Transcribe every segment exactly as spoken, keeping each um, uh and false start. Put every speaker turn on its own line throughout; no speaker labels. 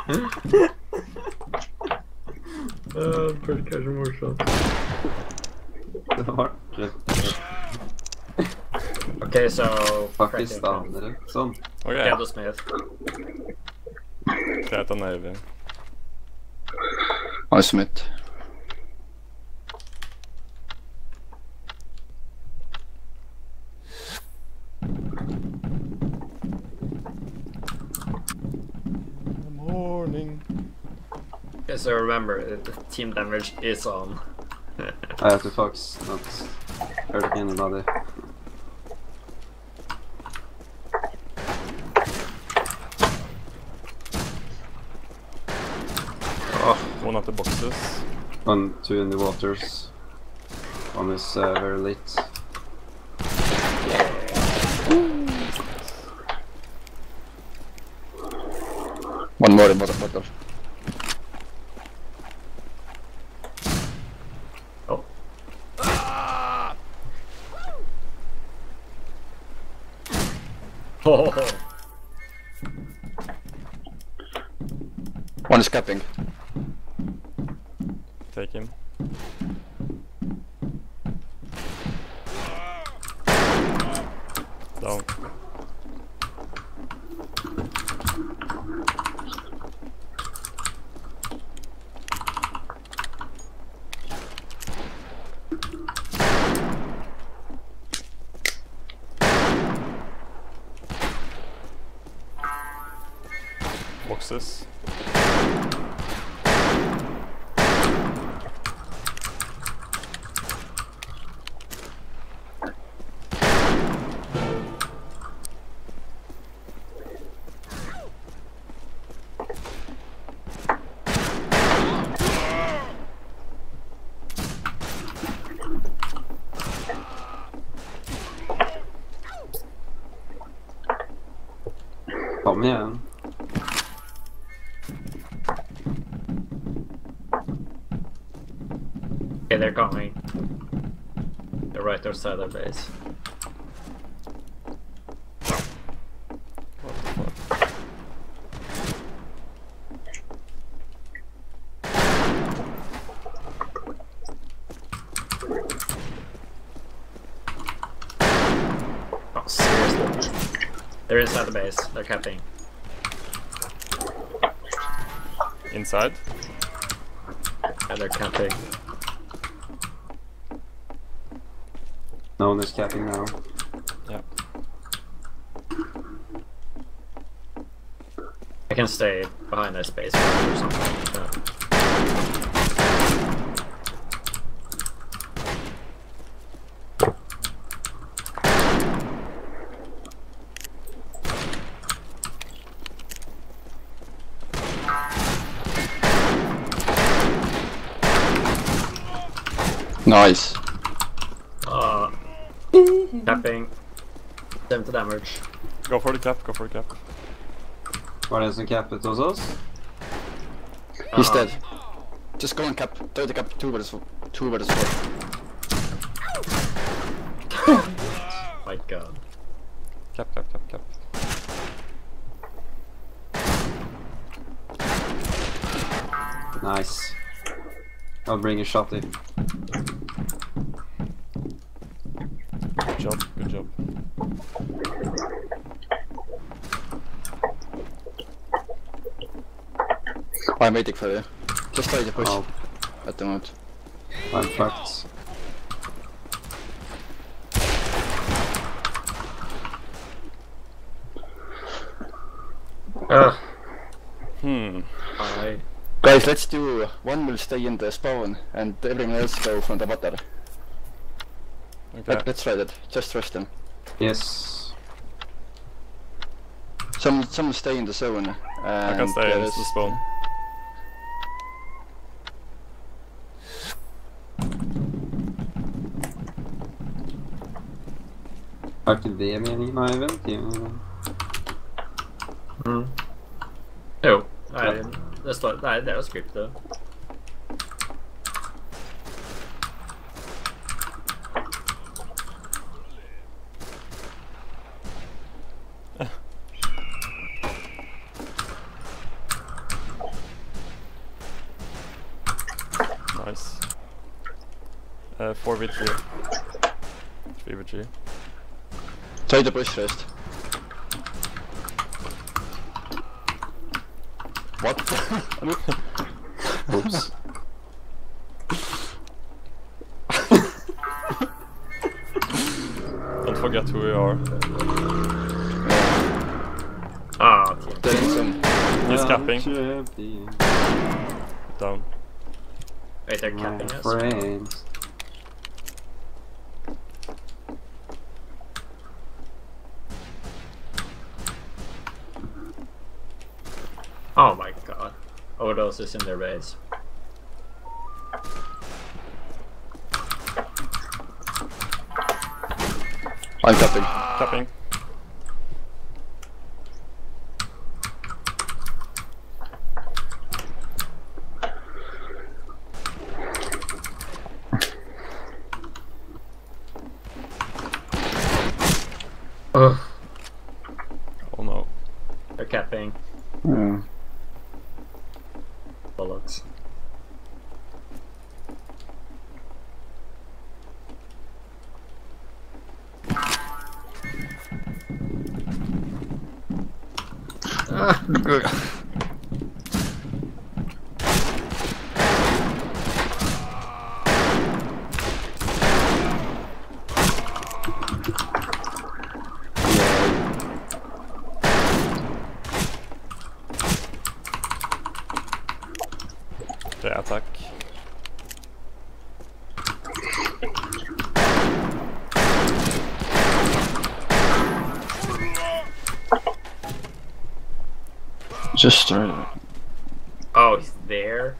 uh, Burde kanskje morsomt.
Det var det.
Okay, so...
Pakistanere, sånn.
Ok.
Kedosmith.
Greit av Navy.
Han er Smith.
Morning.
Okay, so remember, the team damage is on.
I have to Fox, not hurt anybody.
Oh, one at the boxes.
One, two in the waters. One is uh, very late.
One more in bottom bottle.
Oh. Oh.
One is capping.
Take him. Down. Boxes.
Kom igen.
Okay, they're coming. They're right outside their base.
What the fuck?
Oh, seriously. They're inside the base. They're capping.
Inside?
And they're capping.
No one is capping now.
Yeah.
I can stay behind this base or something. Yeah.
Nice.
Uh, capping. seventy damage.
Go for the cap, go for the cap.
Var det en som cappet hos oss?
He's
Uh,
dead. Just go and cap. Throw the cap. Two versus four. Two versus four.
My god.
Cap, cap, cap, cap.
Nice. I'll bring a shot in.
Good job, good job.
I'm waiting for you. Just try to push
Oh,
at the moment.
I'm fucked.
Ugh.
Hmm.
I...
Guys, let's do one will stay in the spawn and everyone else go from the water.
Okay.
Let, let's try that. Just trust them.
Yes.
Some some stay in the zone. And
I can stay in the spawn.
Har ikke det meningen med event?
Mm. Jo, nei, det står, nei, det er jo scriptet.
Nice. Uh, four v three. three v three.
Try to push first. What?
Oops.
Don't forget who we are.
Ah, okay.
There is some.
He's
Yeah,
capping.
champion,
Down.
Wait, they're
my
capping us?
friends.
Oh my god. Odos is in their base.
I'm capping.
Capping.
Ugh.
Oh no.
They're capping.
Yeah.
Bullocks.
They attack.
Just right.
Oh, he's there?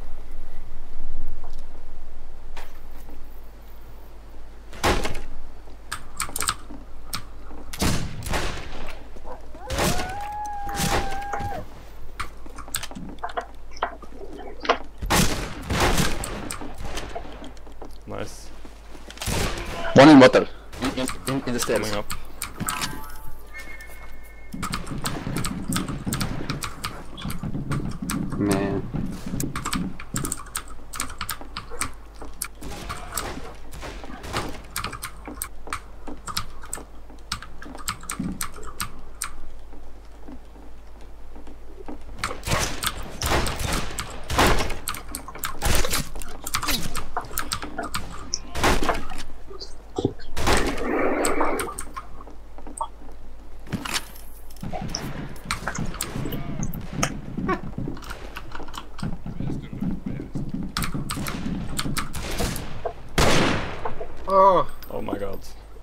Nice.
One in water. In, in, in, in the stairs.
Coming up.
Man.
Oh!
Oh my god.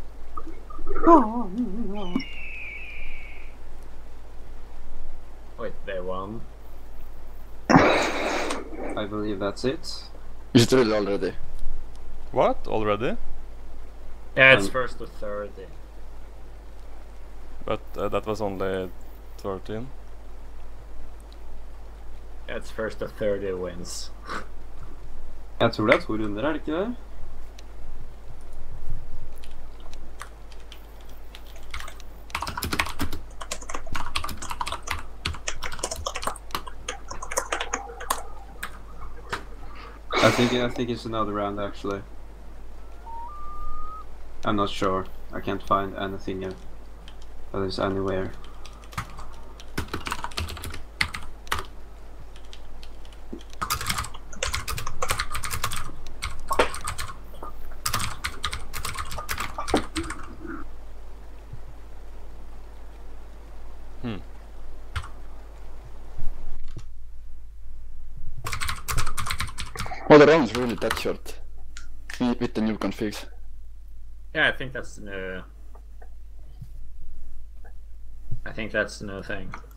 Wait, they won?
I believe that's it.
Is it really already?
What? Already?
Yeah, it's
Um,
first to thirty.
But uh, that was only thirteen.
Yeah, it's first to thirty wins.
Jeg tror det er to runder, er det ikke det? I think I think it's another round actually. I'm not sure. I can't find anything that is anywhere.
Hmm.
Oh, the round's really that short. With with the new configs.
Yeah, I think that's the new... I think that's the new thing.